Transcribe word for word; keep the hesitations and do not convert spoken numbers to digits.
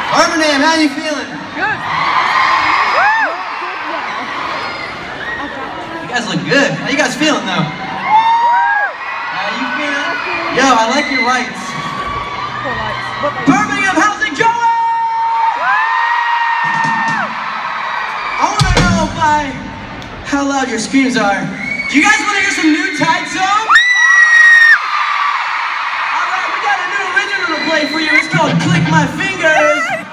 Birmingham, how you feeling? Good. You guys look good. How you guys feeling though? How you feeling? Yo, I like your lights. Birmingham, how's it going? I want to know by how loud your screams are. Do you guys want to hear some new Tide songs? Alright, we got a new original to play for you. It's called Click My Fingers.